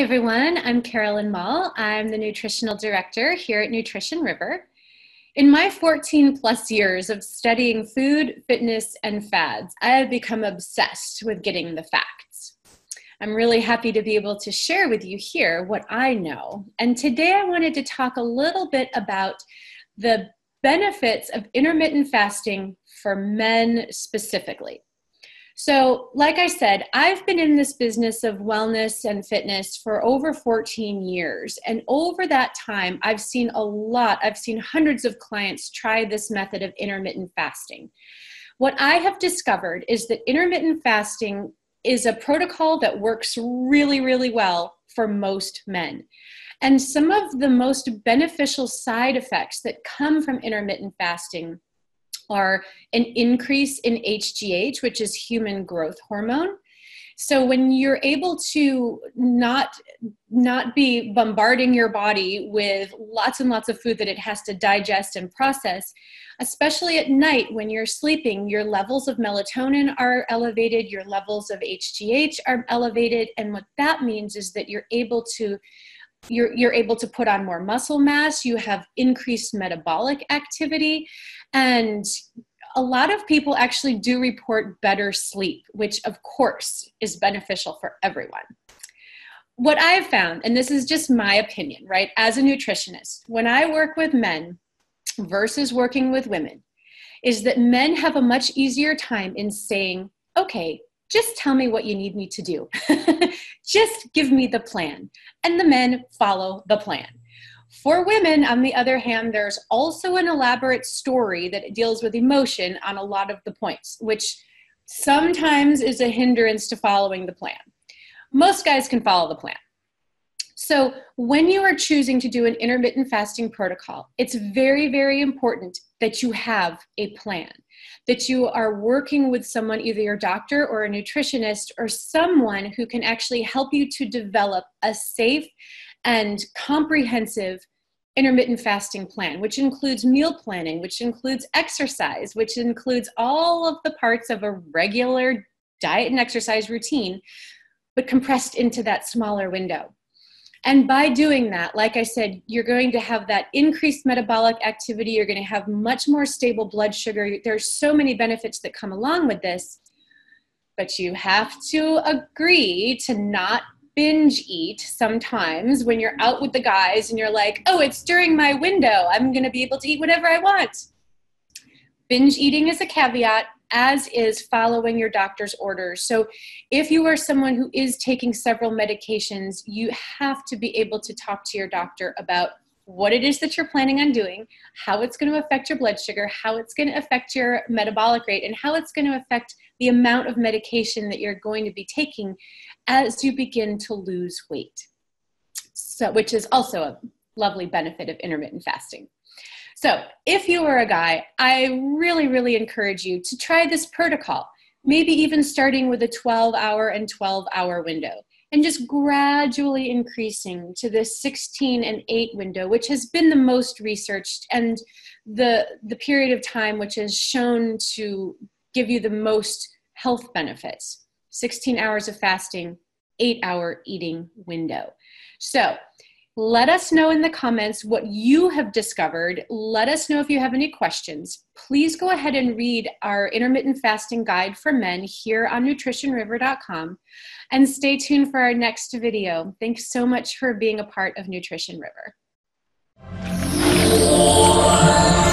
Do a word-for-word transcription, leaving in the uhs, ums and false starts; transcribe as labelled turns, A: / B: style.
A: everyone, I'm Carolyn Mall. I'm the Nutritional Director here at Nutrition River. In my fourteen plus years of studying food, fitness, and fads, I have become obsessed with getting the facts. I'm really happy to be able to share with you here what I know. And today I wanted to talk a little bit about the benefits of intermittent fasting for men specifically. So, like I said, I've been in this business of wellness and fitness for over fourteen years. And over that time, I've seen a lot, I've seen hundreds of clients try this method of intermittent fasting. What I have discovered is that intermittent fasting is a protocol that works really, really well for most men. And some of the most beneficial side effects that come from intermittent fasting are an increase in H G H, which is human growth hormone. So when you're able to not, not be bombarding your body with lots and lots of food that it has to digest and process, especially at night when you're sleeping, your levels of melatonin are elevated, your levels of H G H are elevated. And what that means is that you're able to You're, you're able to put on more muscle mass, you have increased metabolic activity, and a lot of people actually do report better sleep, which of course is beneficial for everyone. What I've found, and this is just my opinion, right, as a nutritionist, when I work with men versus working with women, is that men have a much easier time in saying, okay, just tell me what you need me to do. Just give me the plan. And the men follow the plan. For women, on the other hand, there's also an elaborate story that deals with emotion on a lot of the points, which sometimes is a hindrance to following the plan. Most guys can follow the plan. So when you are choosing to do an intermittent fasting protocol, it's very, very important that you have a plan, that you are working with someone, either your doctor or a nutritionist or someone who can actually help you to develop a safe and comprehensive intermittent fasting plan, which includes meal planning, which includes exercise, which includes all of the parts of a regular diet and exercise routine, but compressed into that smaller window. And by doing that, like I said, you're going to have that increased metabolic activity. You're going to have much more stable blood sugar. There's so many benefits that come along with this, but you have to agree to not binge eat sometimes when you're out with the guys and you're like, oh, it's during my window. I'm going to be able to eat whatever I want. Binge eating is a caveat, as is following your doctor's orders. So if you are someone who is taking several medications, you have to be able to talk to your doctor about what it is that you're planning on doing, how it's going to affect your blood sugar, how it's going to affect your metabolic rate, and how it's going to affect the amount of medication that you're going to be taking as you begin to lose weight. So, which is also a lovely benefit of intermittent fasting. So if you are a guy, I really, really encourage you to try this protocol, maybe even starting with a twelve hour and twelve hour window, and just gradually increasing to this sixteen and eight window, which has been the most researched and the, the period of time which is shown to give you the most health benefits. sixteen hours of fasting, eight hour eating window. So let us know in the comments what you have discovered. Let us know if you have any questions. Please go ahead and read our intermittent fasting guide for men here on nutrition river dot com, and stay tuned for our next video. Thanks so much for being a part of Nutrition River.